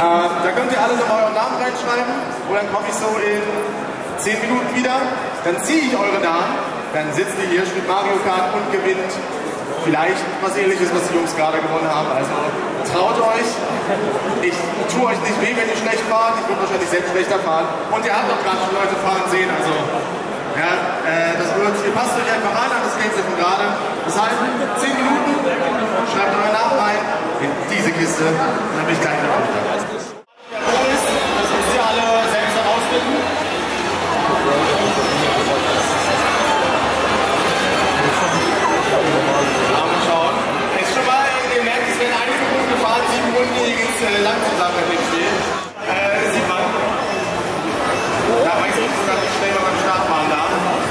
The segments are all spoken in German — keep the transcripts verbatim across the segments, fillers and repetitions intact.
Ähm, da könnt ihr alle noch euren Namen reinschreiben und dann komme ich so in zehn Minuten wieder. Dann ziehe ich eure Namen, dann sitzt ihr hier, spielt Mario Kart und gewinnt vielleicht was Ähnliches, was die Jungs gerade gewonnen haben. Also traut euch. Ich tue euch nicht weh, wenn ihr schlecht fahrt. Ich würde wahrscheinlich selbst schlechter fahren. Und ihr habt auch gerade schon Leute fahren sehen. Also ja, äh, das wird, ihr passt euch einfach an, das kennt ihr von gerade. Das heißt, zehn Minuten, schreibt euren Namen rein in diese Kiste und dann bin ich gleich wieder da. Das müsst ihr alle selbst herausfinden. Mal schauen. Jetzt schon mal, ihr merkt, es werden einige Runden gefahren, sieben Runden, hier geht es äh, lang zusammen mit dem Spiel. Äh, sieht man. Da weiß ich nicht, dass ich schnell mal beim Start fahren darf.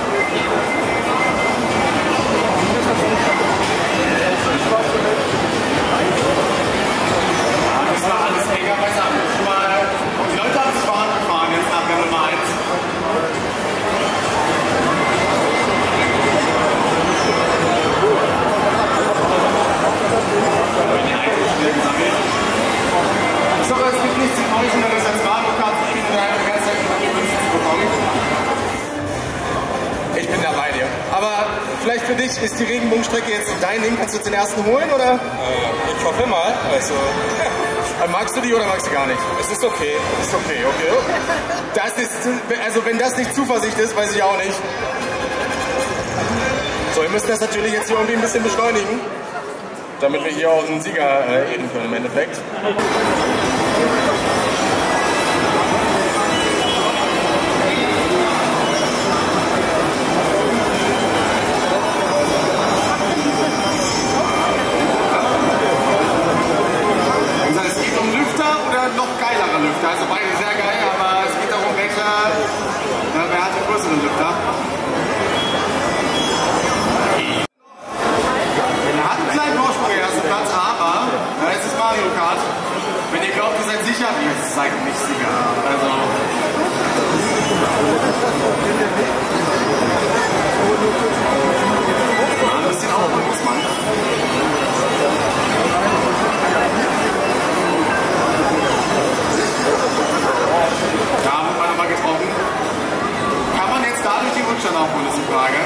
Das war alles mega beisammen. Die Leute haben sich warm gefahren, jetzt nach der Nummer eins. So, es gibt nichts Enttäuschenderes als Mario Kart zu spielen und eine ganze Zeit noch die Münzen zu bekommen. Ich bin da bei dir. Aber vielleicht für dich ist die Regenbogenstrecke jetzt dein Ding. Kannst du jetzt den ersten holen, oder? Äh, ich hoffe mal. Also, magst du die oder magst du gar nicht? Es ist okay. Ist okay, okay. Das ist, also wenn das nicht Zuversicht ist, weiß ich auch nicht. So, wir müssen das natürlich jetzt hier irgendwie ein bisschen beschleunigen, damit wir hier auch einen Sieger äh, ehren können im Endeffekt. Lüfter, also beide sehr geil, aber es geht darum, welcher, ja, wer hat den größeren Lüfter. Wir hatten einen kleinen Vorsprung im ersten Platz, aber ja, es ist Mario Kart. Wenn ihr glaubt, ihr seid sicher, ihr seid nicht sicher. Also. Ja, ein bisschen aufholen muss man. Da wird man nochmal getroffen. Kann man jetzt dadurch den Rückstand aufholen, ist die Frage.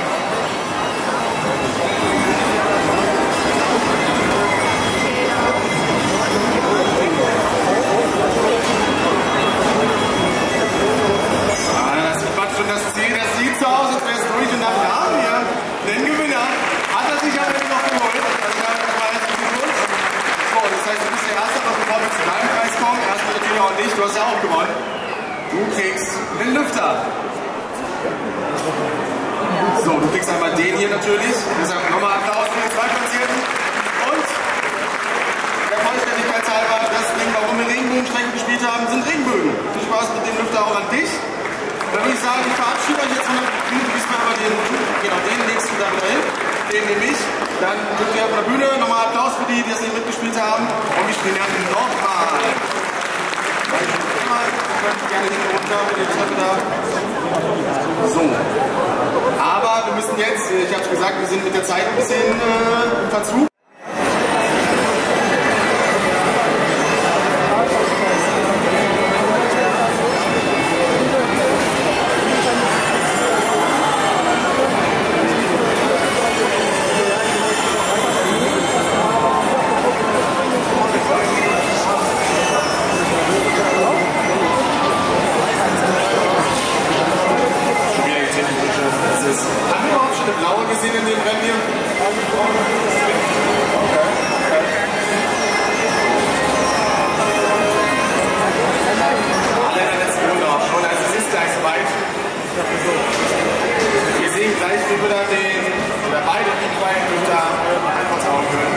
Ah, das sieht man schon das Ziel. Das sieht so aus, als wäre es durch. Und dann haben wir den Gewinner. Hat er sich aber noch geholt. Also, das war jetzt ein bisschen gut. So, das heißt, du bist der Erste, noch bevor wir zu deinem Preis kommen. Erstmal natürlich auch nicht. Du hast ja auch gewonnen. Du kriegst den Lüfter. So, du kriegst einmal den hier natürlich. Deshalb nochmal Applaus für den Zweitplatzierten. Und der Vollständigkeit halber, das Ding, warum wir Regenbogenstrecken gespielt haben, sind Regenbögen. Viel Spaß mit dem Lüfter auch an dich. Dann würde ich sagen, ich verabschiede euch jetzt von der Bühne. Du gibst mir aber den, genau, den legst du da wieder hin. Den nehme ich. Dann dürft ihr auf der Bühne nochmal Applaus für die, die das nicht mitgespielt haben. Und wir spielen ja nochmal. Gerne hinten runter mit der Treppe da. So. Aber wir müssen jetzt, ich habe es gesagt, wir sind mit der Zeit ein bisschen äh, im Verzug. Haben wir überhaupt schon eine blaue gesehen in dem Rennen hier? Alle in der letzten Runde auch schon, also es ist gleich soweit. Wir sehen gleich, wie wir da den, oder beide die beiden Lüfter einfach trauen können.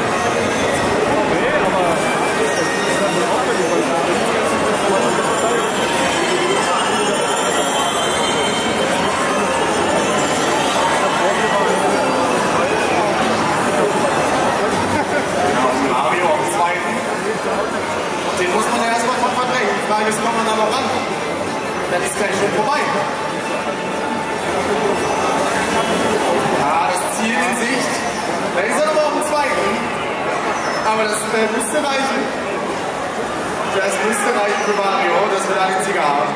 Mario auf dem zweiten. Den muss man ja erstmal von verdrängen. Die Frage ist, kommt man da noch ran? Dann ist gleich schon vorbei. Ja, das Ziel in Sicht. Da ist er aber auf dem zweiten. Aber das äh, müsste reichen. Das müsste Anzeichen für Mario, dass wir da den Sieger haben.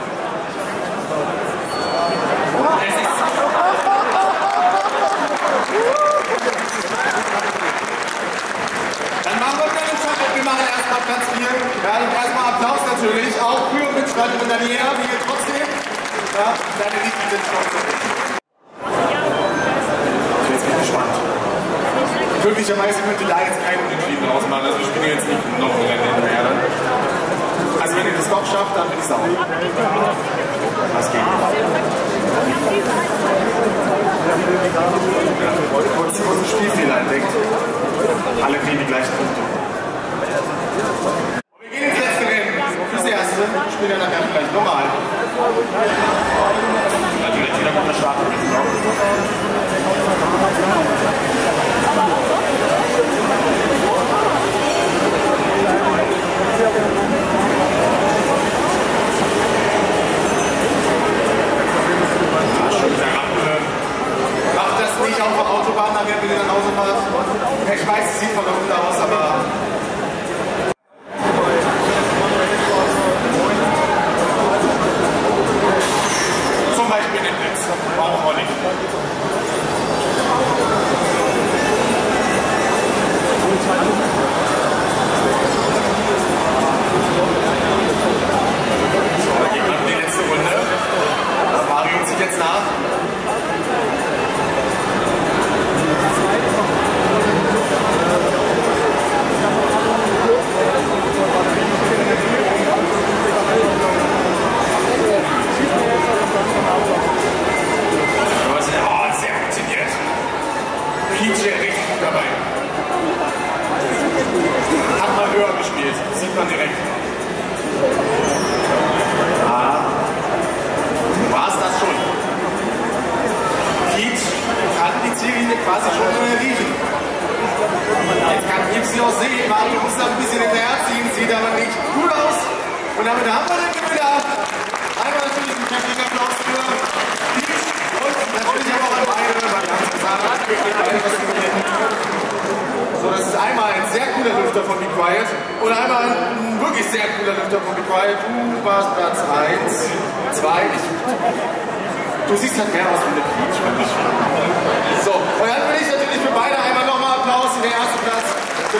Dann machen wir wieder den Shuttle. Wir machen erstmal Platz vier. Ja, und erstmal Applaus natürlich, auch für Mitstreiterin Daniela, die hier trotzdem, ja, deine Lieben sind stolz auf dich. Jetzt bin ich gespannt. Glücklicherweise könnte da jetzt keinen Unentschieden draus machen, also wir spielen jetzt nicht noch ein Rennen hinterher. Also wenn ihr das doch schafft, dann bin ich sauer. Was geht? Ja, kurz einen Spielfehler entdeckt. Alle kriegen die gleichen Punkte. Und wir gehen ins letzte Rennen. Fürs Erste spielen wir nachher vielleicht nochmal. Also jetzt wieder mit der Start. Macht das nicht auf der Autobahn, nachher wenn ihr nach Hause fahrt. Ich weiß, es sieht von der Runde aus, aber zum Beispiel den Blitz. Brauchen wir nicht. So, dann geht man in die letzte Runde. Mario zieht jetzt nach. Sieht man direkt. Ah, war es das schon? Peach kann die Ziellinie quasi schon riechen. Jetzt kann Peach sie auch sehen. Mario muss da ein bisschen hinterherziehen, sieht aber nicht gut aus. Und damit haben wir den Gewinner. Einmal natürlich ein kräftiger Applaus für Peach und natürlich auch an beide, weil wir haben es gesagt, so, das ist einmal ein sehr cooler Lüfter von Be Quiet und einmal ein wirklich sehr cooler Lüfter von Be Quiet. Du warst Platz eins, zwei. Du siehst halt mehr aus wie eine Peach, finde ich. So, und dann will ich natürlich für beide einmal nochmal Applaus in der ersten Platz.